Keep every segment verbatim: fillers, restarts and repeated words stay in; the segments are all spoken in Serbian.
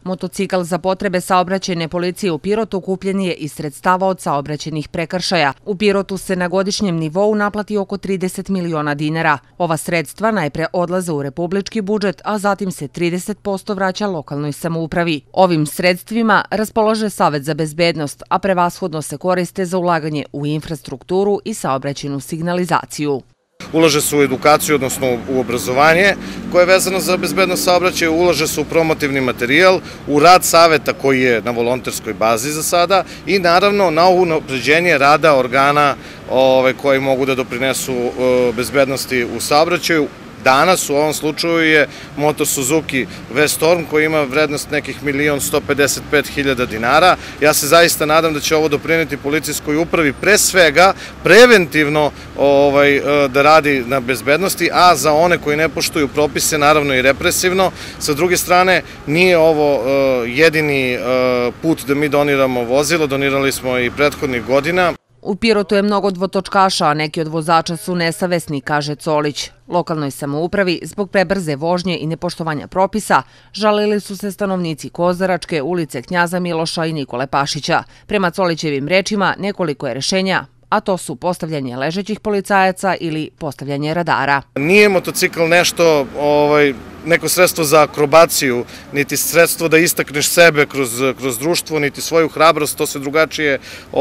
Motocikl za potrebe saobraćajne policije u Pirotu kupljen je iz sredstava od saobraćajnih prekršaja. U Pirotu se na godišnjem nivou naplati oko trideset miliona dinara. Ova sredstva najpre odlaze u republički budžet, a zatim se trideset posto vraća lokalnoj samoupravi. Ovim sredstvima raspolaže Savet za bezbednost, a prevashodno se koriste za ulaganje u infrastrukturu i saobraćajnu signalizaciju. Ulaže se u edukaciju, odnosno u obrazovanje koje je vezano za bezbednost saobraćaja, ulaže se u promotivni materijal, u rad saveta koji je na volonterskoj bazi za sada i naravno na unapređenje rada organa koji mogu da doprinesu bezbednosti u saobraćaju. Danas u ovom slučaju je moto Suzuki V-Storm koji ima vrednost nekih milion sto pedeset pet hiljada dinara. Ja se zaista nadam da će ovo doprineti policijskoj upravi pre svega preventivno da radi na bezbednosti, a za one koji ne poštuju propise naravno i represivno. Sa druge strane, nije ovo jedini put da mi doniramo vozilo, donirali smo i prethodnih godina. U Pirotu je mnogo dvotočkaša, a neki od vozača su nesavesni, kaže Colić. Lokalnoj samoupravi, zbog prebrze vožnje i nepoštovanja propisa, žalili su se stanovnici Kozaračke, ulice Knjaza Miloša i Nikole Pašića. Prema Colićevim rečima, nekoliko je rešenja, a to su postavljanje ležećih policajaca ili postavljanje radara. Nije motocikl nešto, neko sredstvo za akrobaciju, niti sredstvo da istakneš sebe kroz društvo, niti svoju hrabrost, to se drugačije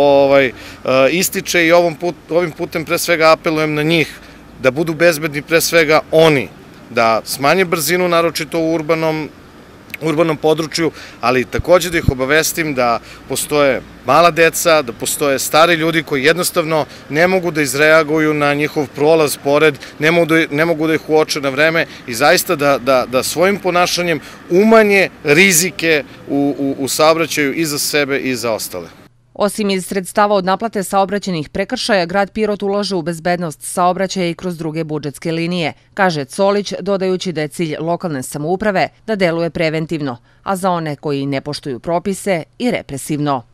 ističe i ovim putem pre svega apelujem na njih da budu bezbedni pre svega oni, da smanje brzinu, naročito u urbanom urbanom području, ali takođe da ih obavestim da postoje mala deca, da postoje stari ljudi koji jednostavno ne mogu da izreaguju na njihov prolaz pored, ne mogu da ih uoče na vreme i zaista da svojim ponašanjem umanje rizike u saobraćaju i za sebe i za ostale. Osim iz sredstava od naplate saobraćajnih prekršaja, grad Pirot ulaže u bezbednost saobraćaja i kroz druge budžetske linije, kaže Colić, dodajući da je cilj lokalne samouprave da deluje preventivno, a za one koji ne poštuju propise i represivno.